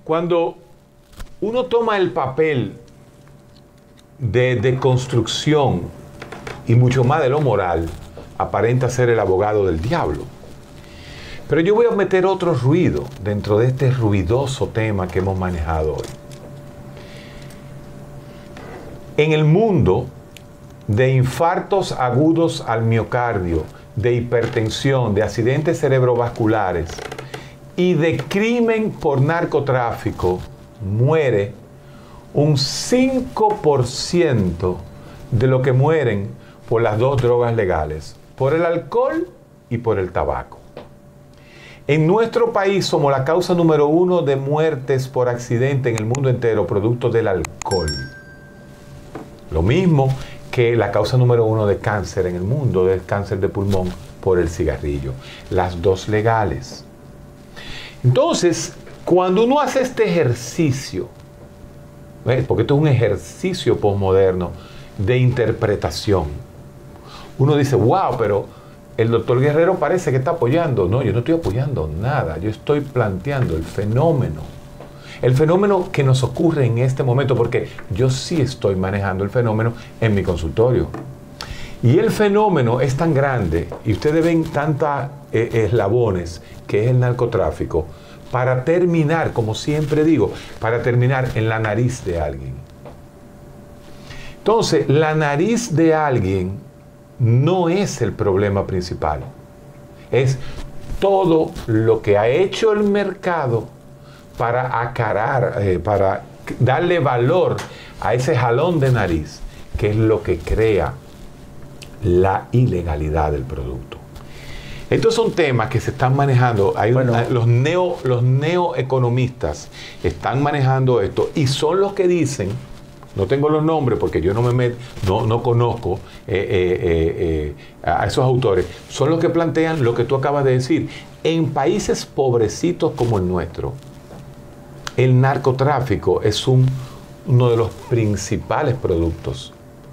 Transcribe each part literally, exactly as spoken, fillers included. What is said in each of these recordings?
Cuando uno toma el papel de, de construcción y mucho más de lo moral, aparenta ser el abogado del diablo. Pero yo voy a meter otro ruido dentro de este ruidoso tema que hemos manejado hoy. En el mundo de infartos agudos al miocardio, de hipertensión, de accidentes cerebrovasculares y de crimen por narcotráfico, muere un cinco por ciento de lo que mueren por las dos drogas legales, por el alcohol y por el tabaco. En nuestro país somos la causa número uno de muertes por accidente en el mundo entero, producto del alcohol. Lo mismo que la causa número uno de cáncer en el mundo, del cáncer de pulmón, por el cigarrillo. Las dos legales. Entonces, cuando uno hace este ejercicio, ¿ves? Porque esto es un ejercicio posmoderno de interpretación, uno dice, wow, pero el doctor Guerrero parece que está apoyando. No, yo no estoy apoyando nada. Yo estoy planteando el fenómeno. El fenómeno que nos ocurre en este momento, porque yo sí estoy manejando el fenómeno en mi consultorio. Y el fenómeno es tan grande, y ustedes ven tantos eh, eslabones, que es el narcotráfico, para terminar, como siempre digo, para terminar en la nariz de alguien. Entonces, la nariz de alguien no es el problema principal. Es todo lo que ha hecho el mercado para acarar, eh, para darle valor a ese jalón de nariz, que es lo que crea la ilegalidad del producto. Estos son temas que se están manejando. Hay bueno, una, los, neo, los neoeconomistas están manejando esto y son los que dicen, no tengo los nombres porque yo no me met, no, no conozco eh, eh, eh, eh, a esos autores, son los que plantean lo que tú acabas de decir. En países pobrecitos como el nuestro, el narcotráfico es un, uno de los principales productos.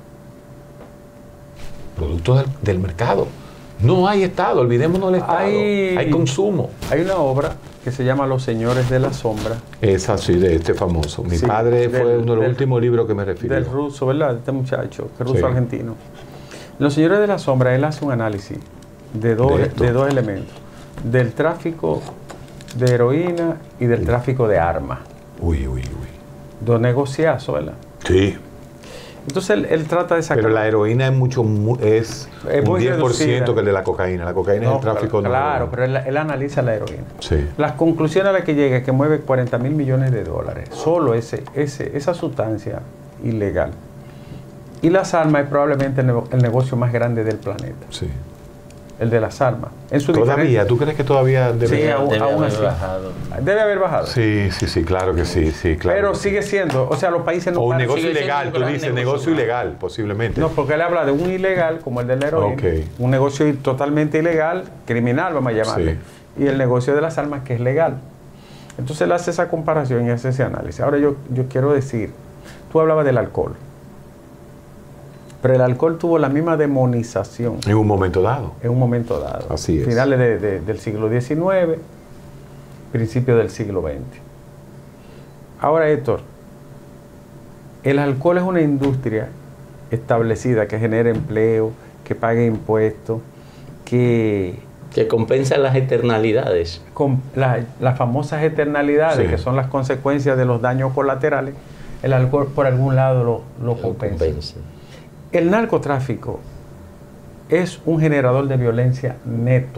Productos del, del mercado. No hay Estado, olvidémonos del Estado. Hay, hay consumo. Hay una obra que se llama Los Señores de la Sombra. Es así, de este famoso. Mi sí, padre del, fue uno de los del, últimos libros que me refirió. Del ruso, ¿verdad? De este muchacho, que es ruso sí. argentino. Los Señores de la Sombra, él hace un análisis de dos, de, de dos elementos. Del tráfico de heroína y del tráfico de armas. Uy, uy, uy. Dos negociazos, ¿verdad? Sí. Entonces él, él trata de sacar... Pero la heroína es mucho es, es un diez por ciento que el de la cocaína. La cocaína no, es el tráfico claro, de Claro, pero él, él analiza la heroína. Sí. Las conclusiones a las que llega es que mueve cuarenta mil millones de dólares. Solo ese, ese, esa sustancia ilegal. Y las armas es probablemente el, el negocio más grande del planeta. Sí. El de las armas. En su ¿Todavía? ¿Tú crees que todavía debe, sí, aún, debe aún haber así. bajado? Debe haber bajado. Sí, sí, sí, claro que sí. sí claro Pero que sigue sí. siendo, o sea, los países no... O un paran, negocio ilegal, tú dices, negocio, negocio ilegal, posiblemente. No, porque él habla de un ilegal, como el de la heroína, okay. un negocio totalmente ilegal, criminal, vamos a llamarle, sí. y el negocio de las armas, que es legal. Entonces él hace esa comparación y hace ese análisis. Ahora yo, yo quiero decir, tú hablabas del alcohol. Pero el alcohol tuvo la misma demonización. En un momento dado. En un momento dado. Así es. Finales de, de, del siglo diecinueve, principios del siglo veinte. Ahora, Héctor, el alcohol es una industria establecida que genera empleo, que paga impuestos, que... Que compensa las externalidades. Con la, las famosas externalidades, sí. que son las consecuencias de los daños colaterales, el alcohol por algún lado lo, lo, lo compensa. compensa. El narcotráfico es un generador de violencia neto.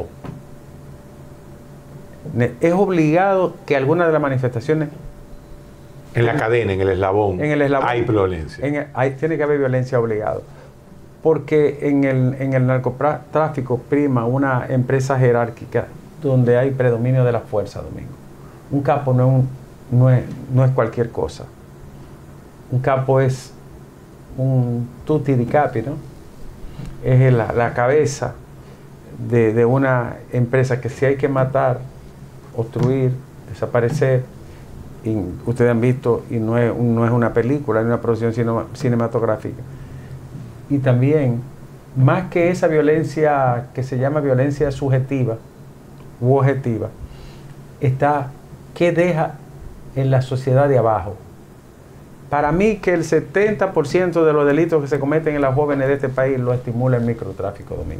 Es obligado que algunas de las manifestaciones... En la cadena, en el eslabón, en el eslabón hay violencia. En el, hay, tiene que haber violencia obligado. Porque en el, en el narcotráfico prima una empresa jerárquica donde hay predominio de la fuerza, Domingo. Un capo no es, un, no es, no es cualquier cosa. Un capo es un tutti di capi, ¿no? Es la, la cabeza de, de una empresa que si hay que matar, obstruir, desaparecer, y ustedes han visto, y no es, no es una película, es una producción cinematográfica. Y también, más que esa violencia que se llama violencia subjetiva u objetiva, está qué deja en la sociedad de abajo. Para mí que el setenta por ciento de los delitos que se cometen en las jóvenes de este país lo estimula el microtráfico, Domingo.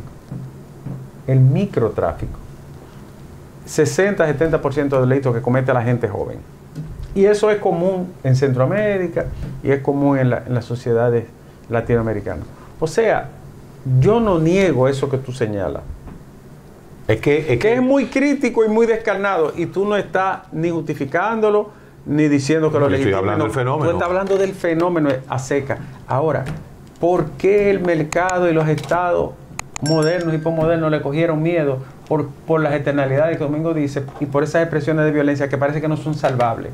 El microtráfico. sesenta a setenta por ciento de delitos que comete la gente joven. Y eso es común en Centroamérica y es común en, la, en las sociedades latinoamericanas. O sea, yo no niego eso que tú señalas. Es que es, que que es muy crítico y muy descarnado, y tú no estás ni justificándolo ni diciendo que lo Yo estoy legítimo. hablando del fenómeno. Tú estás hablando del fenómeno a seca. Ahora, ¿por qué el mercado y los estados modernos y posmodernos le cogieron miedo por, por las eternalidades que Domingo dice y por esas expresiones de violencia que parece que no son salvables?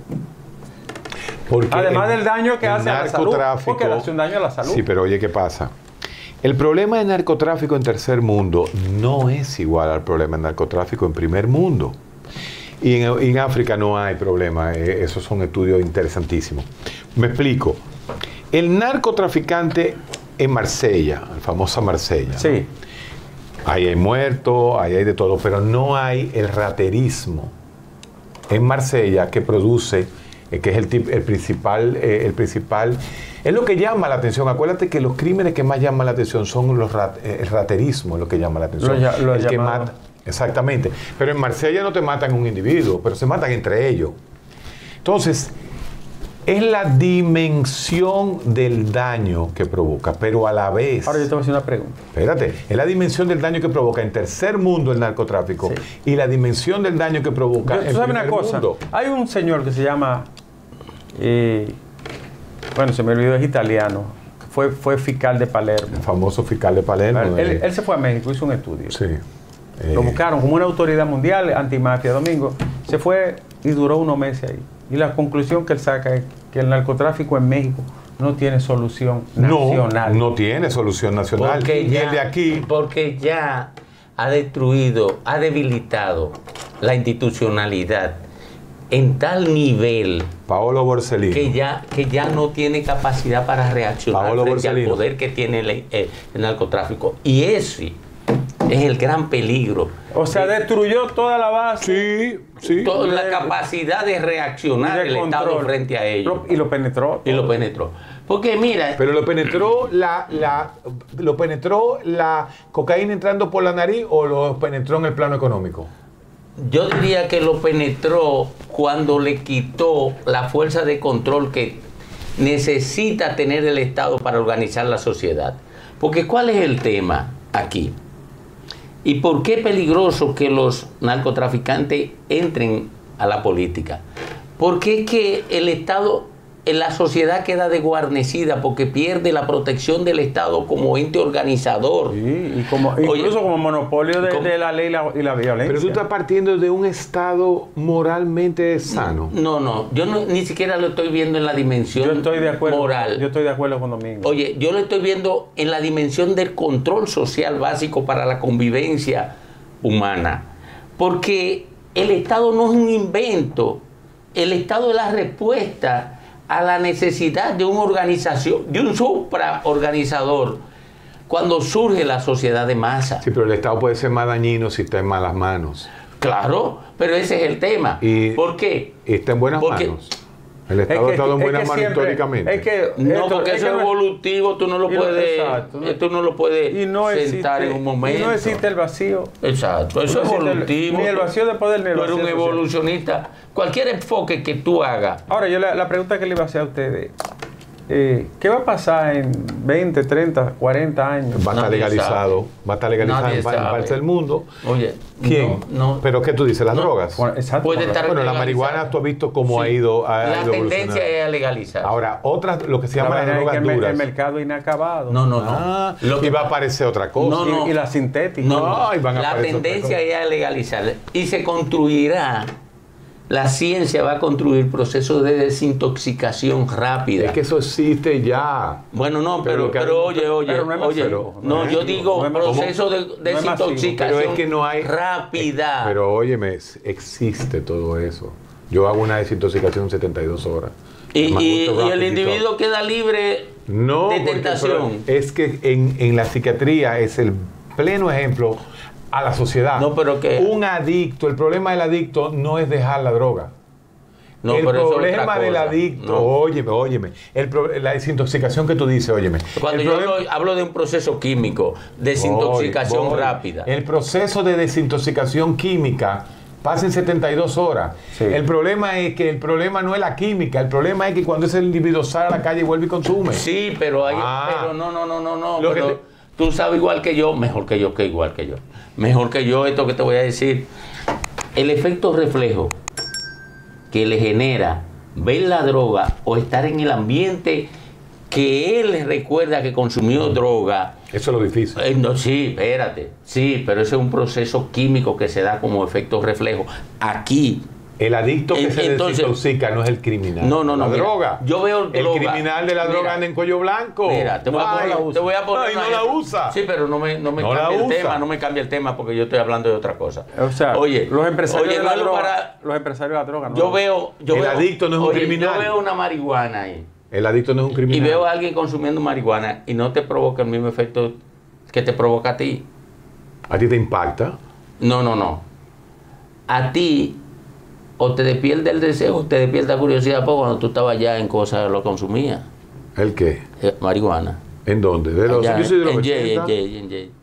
porque Además el- del daño que el hace a la salud, narcotráfico- porque le hace un daño a la salud. Sí, pero oye, ¿qué pasa? El problema del narcotráfico en tercer mundo no es igual al problema del narcotráfico en primer mundo. Y en, en África no hay problema. eh, esos son estudios interesantísimos. Me explico. El narcotraficante en Marsella, la famosa Marsella. ¿no? Sí. Ahí hay muertos, ahí hay de todo, pero no hay el raterismo en Marsella que produce, eh, que es el, tip- el principal, eh, el principal, es lo que llama la atención. Acuérdate que los crímenes que más llaman la atención son los rat- eh, el raterismo, es lo que llama la atención. Lo ya- lo el que llamado. mata, exactamente. Pero en Marsella no te matan un individuo, pero se matan entre ellos. Entonces, es la dimensión del daño que provoca, pero a la vez... Ahora yo te voy a hacer una pregunta. Espérate, es la dimensión del daño que provoca en tercer mundo el narcotráfico Sí. y la dimensión del daño que provoca Yo- en ¿Tú sabes una primer cosa? mundo. Hay un señor que se llama, eh, bueno, se me olvidó, es italiano, que fue, fue fiscal de Palermo. El famoso fiscal de Palermo. Él, eh, él se fue a México, hizo un estudio. sí. Eh, Lo buscaron como una autoridad mundial antimafia, Domingo. Se fue y duró unos meses ahí. Y la conclusión que él saca es que el narcotráfico en México no tiene solución no, nacional. no tiene solución nacional. Porque y ya, el de aquí, porque ya ha destruido, ha debilitado la institucionalidad en tal nivel Paolo Borsellino. que ya, que ya no tiene capacidad para reaccionar Paolo frente al Borsellino. poder que tiene el, eh, el narcotráfico. Y ese es el gran peligro. O sea, destruyó toda la base. Sí, sí. Toda la de- capacidad de reaccionar de el Estado control. frente a ellos. Lo- y lo penetró. Y lo penetró. Porque mira, Pero lo penetró la, la, lo penetró la cocaína entrando por la nariz o lo penetró en el plano económico. yo diría que lo penetró cuando le quitó la fuerza de control que necesita tener el Estado para organizar la sociedad. Porque ¿cuál es el tema aquí? ¿Y por qué es peligroso que los narcotraficantes entren a la política? Porque es que el Estado, en la sociedad queda desguarnecida porque pierde la protección del Estado como ente organizador. Sí, y como, Oye, incluso como monopolio de, ¿cómo? de la ley y la, y la violencia. Pero tú estás partiendo de un estado moralmente sano. No, no, yo no, ni siquiera lo estoy viendo en la dimensión yo estoy de acuerdo. moral. Yo estoy de acuerdo con Domingo. Oye, yo lo estoy viendo en la dimensión del control social básico para la convivencia humana. Porque el Estado no es un invento. El Estado es la respuesta a la necesidad de una organización, de un supraorganizador, cuando surge la sociedad de masa. Sí, pero el Estado puede ser más dañino si está en malas manos. Claro, pero ese es el tema. Y- ¿Por qué? Y está en buenas Porque- manos. El Estado ha estado en es buenas que manos siempre- históricamente. Es que No, esto- porque es eso que es no- evolutivo, tú no lo y no- puedes, exacto, no- eh, tú no lo puedes y no sentar existe, en un momento. Y no existe el vacío. Exacto, eso No es existe el- evolutivo. ni el vacío de poder ni el Tú eres vacío un social. evolucionista. Cualquier enfoque que tú hagas. Ahora, yo la, la pregunta que le iba a hacer a ustedes, eh, ¿qué va a pasar en veinte, treinta, cuarenta años? Va a estar Nadie legalizado. sabe. Va a estar legalizado Nadie en, pa- en sabe. parte del mundo. Oye, ¿Quién? No, no. ¿Pero qué tú dices? ¿Las No. drogas? Bueno, exacto. Puede estar Bueno, la legalizado. marihuana tú has visto cómo ha Sí. ido, ha La ido tendencia evolucionando. es a legalizar. Ahora, otras, lo que se La llama las vaina es que drogas el, me- duras. el mercado inacabado. no, no, no. Ah, Lo que- y va a aparecer otra cosa. No, no. Y, y la sintética. No, no. Ay, van a La aparecer otra tendencia cosa. es a legalizar. Y se construirá, la ciencia va a construir procesos de desintoxicación rápida. Es que eso existe ya. Bueno, no, Pero pero, que- pero, oye, oye, pero no es oye, masivo, no, no es yo masivo, digo no es masivo. proceso de No es masivo, desintoxicación Pero es que no hay. rápida. Pero óyeme, es- existe todo eso. Yo hago una desintoxicación en setenta y dos horas. y, Además, y- mucho y el rápido y individuo todo. queda libre No, de porque, tentación. pero es que en, en la psiquiatría es el pleno ejemplo a la sociedad. No, pero que- Un adicto, el problema del adicto no es dejar la droga. No, el pero eso es problema otra del cosa. adicto, No. óyeme, óyeme, el pro- la desintoxicación que tú dices, óyeme. Cuando el yo problema- hablo, hablo de un proceso químico, desintoxicación Voy, voy. rápida. El proceso de desintoxicación química pasa en setenta y dos horas. Sí. El problema es que el problema no es la química, el problema es que cuando ese individuo sale a la calle y vuelve y consume. Sí, pero hay, Ah. pero no, no, no, no, no. Lo que pero te- tú sabes igual que yo, mejor que yo, que igual que yo. Mejor que yo, esto que te voy a decir. El efecto reflejo que le genera ver la droga o estar en el ambiente que él le recuerda que consumió droga. Eso es lo difícil. Eh, no, sí, espérate. Sí, pero ese es un proceso químico que se da como efecto reflejo. Aquí. El adicto que En- se entonces- desintoxica no es el criminal. No, no, no, La mira, droga. yo veo El droga. criminal de la Mira, droga anda en cuello blanco. Mira, te voy, a Ay, poner, te voy a poner no, y una no la ejemplo. usa. Sí, pero no me, no me No la cambia el usa. tema, no me cambia el tema porque yo estoy hablando de otra cosa. O sea, oye, los empresarios oye, de la no es droga, para- los empresarios de la droga, ¿no? yo veo, yo El veo- adicto no es un oye, criminal. Yo veo una marihuana ahí El adicto no es un y criminal. veo a alguien consumiendo marihuana y no te provoca el mismo efecto que te provoca a ti. A ti te impacta. No, no, no. A ti o te despierta el deseo o te despierta curiosidad porque cuando tú estabas ya en cosas lo consumías. ¿El qué? Eh, marihuana. ¿En dónde? De los, Allá, yo soy de los en Jay, en ochenta. Jay, en Jay.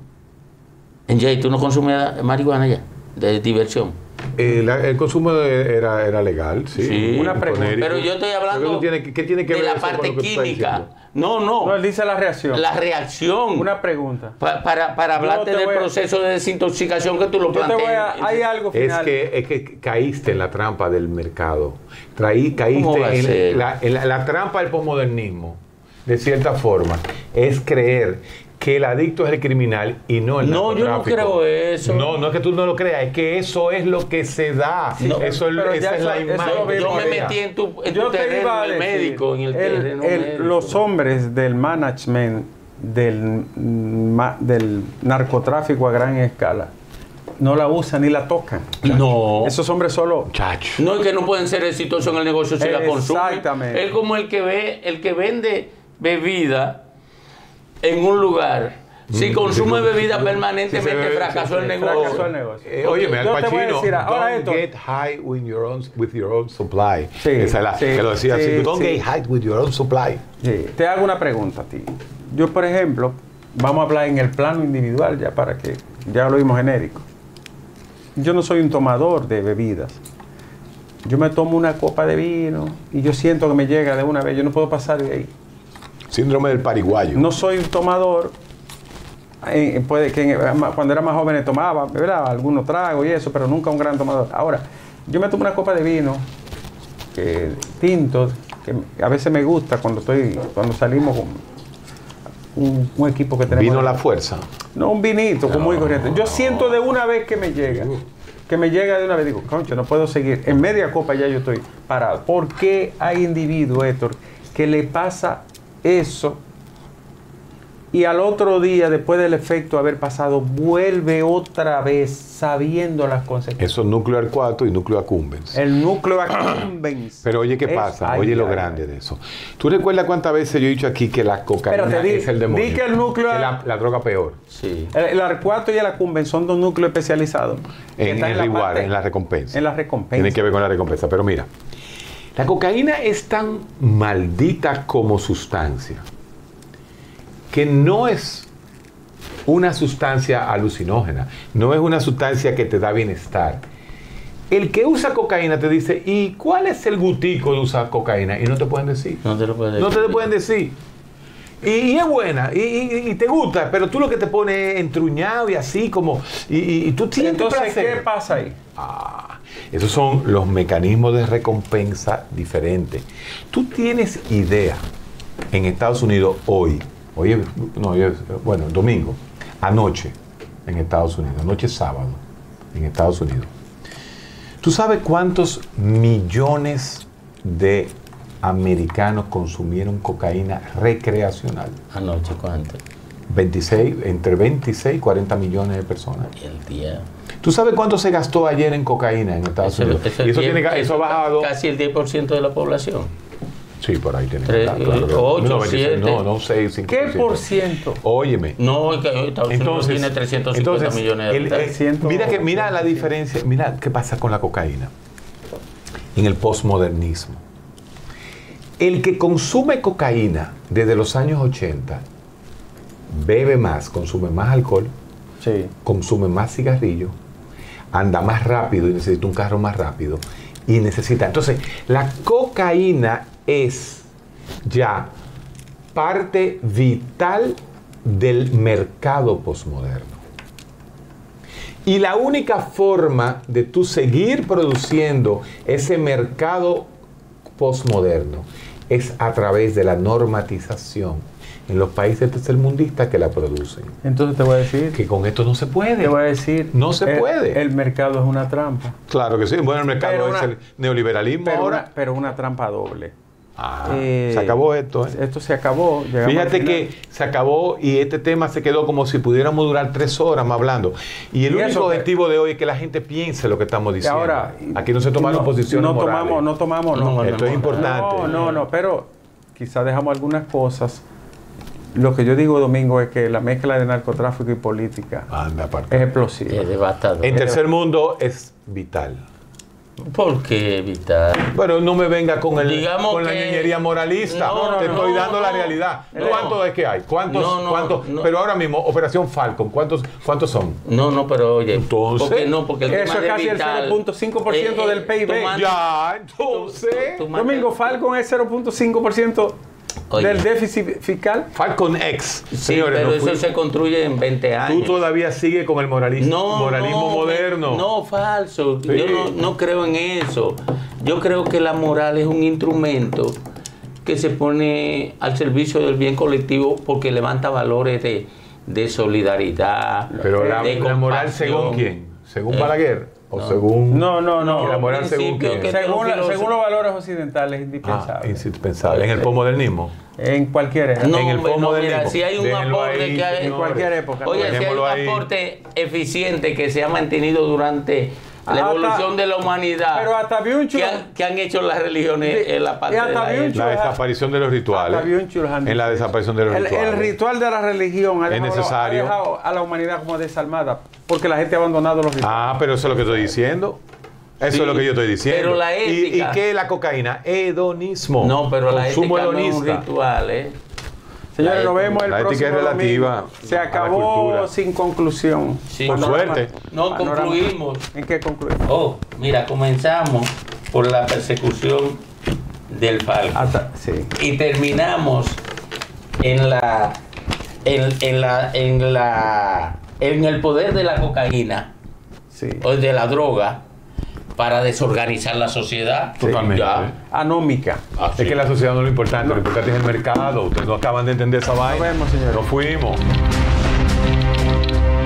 En Jay, ¿tú no consumes marihuana ya? De diversión. Eh, la- el consumo de- era, era legal, sí. Sí. Una pregunta. Genérico. Pero yo estoy hablando Pero eso tiene que- ¿qué tiene que de ver la eso con parte lo que tú estás química. diciendo? No, no. No, él dice la reacción. La reacción. Una pregunta. Pa- para para Yo hablarte te del voy a- proceso de desintoxicación que tú lo Yo te planteas. voy a... Hay algo Es final. que, es que caíste en la trampa del mercado. Traí, ¿Cómo va a caíste ser? en la, en la- la trampa del posmodernismo, de cierta forma. Es creer que el adicto es el criminal y no el No, yo no narcotráfico. creo eso. No, no es que tú no lo creas, es que eso es lo que se da. No, eso es, pero esa ya es eso- la eso imagen. lo que Yo vimos me se da. metí en tu, en Yo tu te terreno, iba a en el decir, médico, en el, el- terreno el- médico. los hombres del management del, ma- del narcotráfico a gran escala no la usan ni la tocan. No. Esos hombres solo... Chacho. No es que no pueden ser exitosos en el negocio si la consumen. Exactamente. Es como el que ve, el que vende bebida en un lugar. Si consume sí, bebida sí, permanentemente, sí, se ve- fracasó sí, el sí, negocio. fracasó el negocio. Eh, óyeme, Al Yo te voy a Pacino, decir, ahora don't esto. get high with your own, with your own supply. Sí, Esa es la, sí, que lo decía sí, así. Don't sí. get high with your own supply. Sí, te hago una pregunta a ti. Yo, por ejemplo, vamos a hablar en el plano individual ya para que ya lo vimos genérico. Yo no soy un tomador de bebidas. Yo me tomo una copa de vino y yo siento que me llega de una vez. Yo no puedo pasar de ahí. Síndrome del pariguayo. No soy un tomador. Eh, puede que en- cuando era más joven tomaba, ¿verdad? Algunos tragos y eso, pero nunca un gran tomador. Ahora, yo me tomo una copa de vino, que, tinto, que a veces me gusta cuando estoy, cuando salimos con un, un equipo que tenemos. Vino la fuerza. No, un vinito, como muy corriente. Yo siento de una vez que me llega, que me llega de una vez, digo, concho, no puedo seguir. En media copa ya yo estoy parado. ¿Por qué hay individuos, Héctor, que le pasa eso y al otro día, después del efecto haber pasado, vuelve otra vez sabiendo las consecuencias? Eso es núcleo cuatro y núcleo accumbens. El núcleo accumbens. Pero oye, ¿qué es- pasa? ay, Oye, lo ay, grande ay. de eso. ¿Tú recuerdas cuántas veces yo he dicho aquí que la cocaína Espérate, di- es el demonio? di que el núcleo- Que la, la droga peor. Sí. El, el AR cuatro y el accumbens son dos núcleos especializados. que En están el la reward, parte- en la recompensa. En la recompensa. Tiene que ver con la recompensa. Pero mira, la cocaína es tan maldita como sustancia que no es una sustancia alucinógena, no es una sustancia que te da bienestar. El que usa cocaína te dice, ¿y cuál es el gutico de usar cocaína? Y no te pueden decir. No te lo puedes No te decir. lo pueden decir. Y, y es buena, y, y- y te gusta, pero tú lo que te pones entruñado y así como... Y, y- y tú tienes Entonces, placer. ¿qué pasa ahí? Ah, esos son los mecanismos de recompensa diferentes. Tú tienes idea en Estados Unidos hoy, hoy es- no, hoy es- bueno, domingo, anoche en Estados Unidos, anoche sábado en Estados Unidos. ¿Tú sabes cuántos millones de americanos consumieron cocaína recreacional? Anoche, ¿cuánto? veintiséis, entre veintiséis y cuarenta millones de personas. El día. ¿Tú sabes cuánto se gastó ayer en cocaína en Estados Eso, Unidos? eso y eso, es tiene, diez- que- eso ha bajado. Casi el diez por ciento de la población. Sí, por ahí tiene que Tres, estar, claro, claro. ocho, No, veintiséis, siete. no, no, seis, cinco ¿Qué por ciento? Óyeme. No, es que Estados Unidos Entonces, tiene trescientos cincuenta entonces, millones de el- el- habitantes. trescientos, mira que mira la diferencia, mira qué pasa con la cocaína. en el posmodernismo. El que consume cocaína desde los años ochenta bebe más, consume más alcohol, Sí. consume más cigarrillos, anda más rápido y necesita un carro más rápido y necesita. Entonces, la cocaína es ya parte vital del mercado posmoderno. Y la única forma de tú seguir produciendo ese mercado posmoderno es a través de la normatización en los países tercermundistas que la producen. Entonces te voy a decir, Que con esto no se puede. te voy a decir, No se el- puede. El mercado es una trampa. Claro que sí. Bueno, el mercado Pero es una- el neoliberalismo Pero ahora. una, pero una trampa doble. Ah, Eh, se acabó esto. ¿eh? Esto se acabó. llegamos al Fíjate final. que se acabó y este tema se quedó como si pudiéramos durar tres horas más hablando. Y el Y único eso que- objetivo de hoy es que la gente piense lo que estamos Y diciendo. ahora, Aquí no se tomaron no, posiciones no morales. tomamos, no tomamos, no. No, Esto no, es importante. No, no, no, pero quizás dejamos algunas cosas. Lo que yo digo, Domingo, es que la mezcla de narcotráfico y política Anda, aparte. es explosiva. Es devastador. En tercer mundo es vital. ¿Por qué evitar? Pero no me venga con, el, Digamos con la que- ñoñería moralista. No, no, Te estoy no, dando la no. realidad. No. ¿Cuántos es que hay? ¿Cuántos? No, no, cuántos? no. Pero ahora mismo, Operación Falcon, ¿cuántos, cuántos son? No, no, pero oye, Entonces, porque no, porque el eso tema es de casi el vital, cero punto cinco por ciento eh, eh, del P I B. tú mandas- Ya, entonces. tú mandas- Domingo, Falcon es cero punto cinco por ciento Oye. del déficit fiscal. Falcon X. Sí, Señores, pero no eso fui- se construye en veinte años. Tú todavía sigues con el moralismo, No, moralismo no, moderno. No, falso. Sí. Yo no, no creo en eso. Yo creo que la moral es un instrumento que se pone al servicio del bien colectivo porque levanta valores de, de solidaridad. Pero la, de la moral, compasión. ¿según quién? ¿Según Eh, Balaguer? ¿O no. según.? No, no, no. ¿Y la moral según principio quién? que- Según, la- los según los filósofos- valores occidentales, es Ah, indispensable. indispensable. En el posmodernismo. En cualquier época. No, en el hombre, no, posmodernismo. mira, si hay un Déjenlo aporte ahí, que hay- En señores. cualquier época. Oye, si hay Dejémoslo un ahí. aporte eficiente que se ha mantenido durante la Hasta- evolución de la humanidad, Pero hasta Biuncho. que han, que han hecho las religiones De- en la parte y de hasta la bien ética. La desaparición de los rituales. Hasta bien chulhan. En la desaparición de los El, rituales. el ritual de la religión ha Es dejado, necesario. ha dejado a la humanidad como desalmada porque la gente ha abandonado los rituales. Ah, pero eso es lo que estoy diciendo. Eso Sí, es lo que yo estoy diciendo. pero la ¿Y, ¿Y ética- qué es la cocaína? Hedonismo. No, pero la Consumo ética no es un hedonista. ritual, ¿eh? Señores, la nos vemos el la ética próximo es relativa domingo. Se a la acabó cultura. sin conclusión. Sí. Por Panorama- suerte. No panorama. concluimos. ¿En qué concluimos? Oh, mira, comenzamos por la persecución del Falcon Hasta, sí. y terminamos en la en, en la en la en el poder de la cocaína Sí. o de la droga para desorganizar la sociedad. Totalmente. Ya. Anómica. Así. Es que la sociedad no es lo importante, lo importante es el mercado. Ustedes no acaban de entender esa vaina. vemos, señores. Nos fuimos.